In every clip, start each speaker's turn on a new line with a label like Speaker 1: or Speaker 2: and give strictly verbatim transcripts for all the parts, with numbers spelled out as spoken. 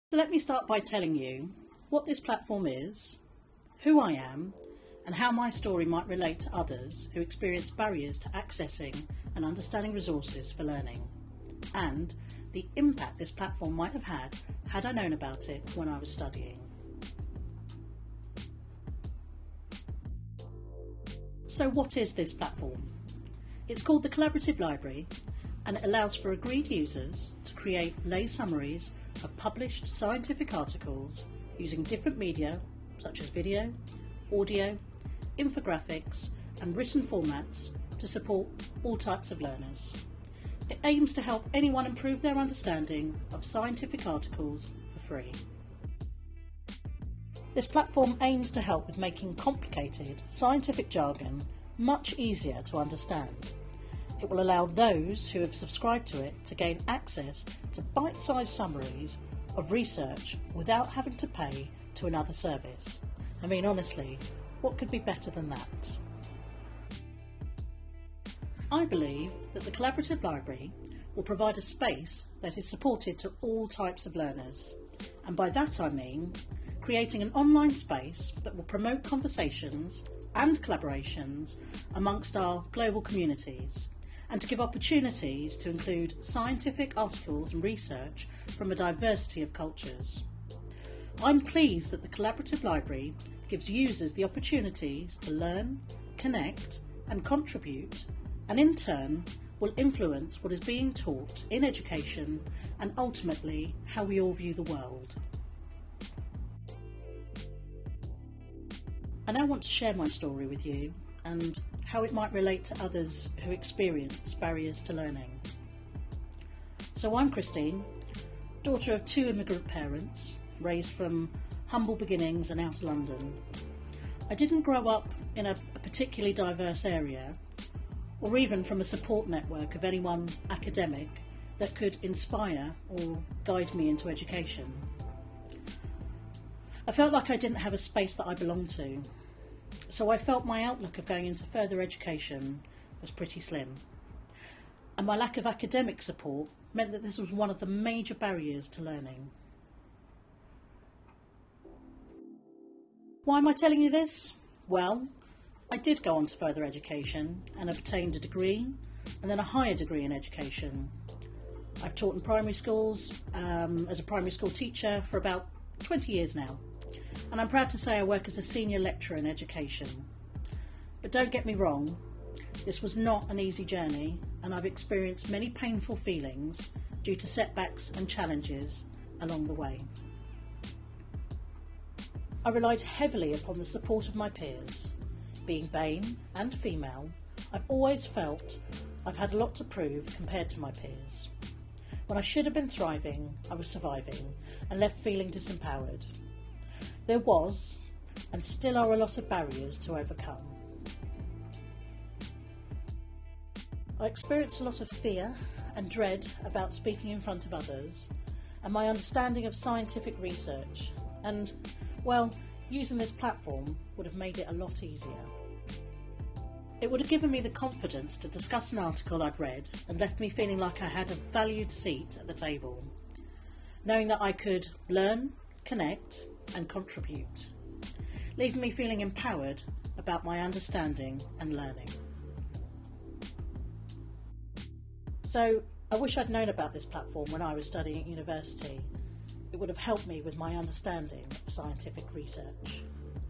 Speaker 1: So let me start by telling you what this platform is, who I am, and how my story might relate to others who experience barriers to accessing and understanding resources for learning, and the impact this platform might have had had I known about it when I was studying. So what is this platform? It's called the Collaborative Library, and it allows for agreed users to create lay summaries of published scientific articles using different media such as video, audio, infographics and written formats to support all types of learners. It aims to help anyone improve their understanding of scientific articles for free. This platform aims to help with making complicated scientific jargon much easier to understand. It will allow those who have subscribed to it to gain access to bite-sized summaries of research without having to pay to another service. I mean, honestly, what could be better than that? I believe that the Collaborative Library will provide a space that is supported to all types of learners. And by that I mean creating an online space that will promote conversations and collaborations amongst our global communities, and to give opportunities to include scientific articles and research from a diversity of cultures. I'm pleased that the Collaborative Library gives users the opportunities to learn, connect and contribute, and in turn will influence what is being taught in education and ultimately how we all view the world. I now want to share my story with you and how it might relate to others who experience barriers to learning. So I'm Christine, daughter of two immigrant parents, raised from humble beginnings and out of London. I didn't grow up in a, a particularly diverse area, or even from a support network of anyone academic that could inspire or guide me into education. I felt like I didn't have a space that I belonged to, so I felt my outlook of going into further education was pretty slim. And my lack of academic support meant that this was one of the major barriers to learning. Why am I telling you this? Well, I did go on to further education and obtained a degree and then a higher degree in education. I've taught in primary schools um, as a primary school teacher for about twenty years now. And I'm proud to say I work as a senior lecturer in education. But don't get me wrong, this was not an easy journey, and I've experienced many painful feelings due to setbacks and challenges along the way. I relied heavily upon the support of my peers. Being BAME and female, I've always felt I've had a lot to prove compared to my peers. When I should have been thriving, I was surviving and left feeling disempowered. There was, and still are, a lot of barriers to overcome. I experienced a lot of fear and dread about speaking in front of others, and my understanding of scientific research and, well, using this platform would have made it a lot easier. It would have given me the confidence to discuss an article I'd read and left me feeling like I had a valued seat at the table, knowing that I could learn, connect and contribute, leaving me feeling empowered about my understanding and learning. So I wish I'd known about this platform when I was studying at university. It would have helped me with my understanding of scientific research.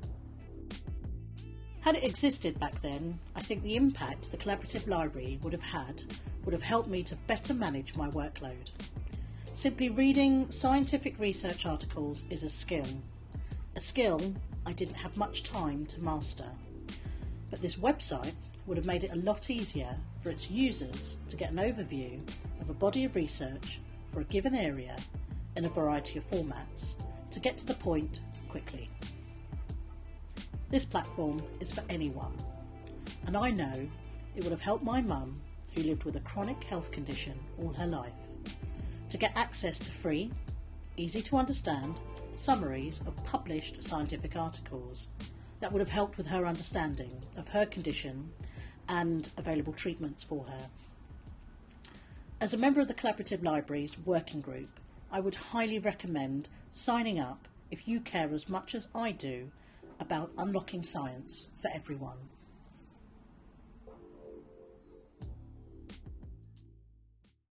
Speaker 1: Had it existed back then, I think the impact the Collaborative Library would have had would have helped me to better manage my workload. Simply reading scientific research articles is a skill. A skill I didn't have much time to master. But this website would have made it a lot easier for its users to get an overview of a body of research for a given area in a variety of formats to get to the point quickly. This platform is for anyone, and I know it would have helped my mum, who lived with a chronic health condition all her life, to get access to free, easy to understand summaries of published scientific articles that would have helped with her understanding of her condition and available treatments for her. As a member of the Collaborative Library's working group, I would highly recommend signing up if you care as much as I do about unlocking science for everyone.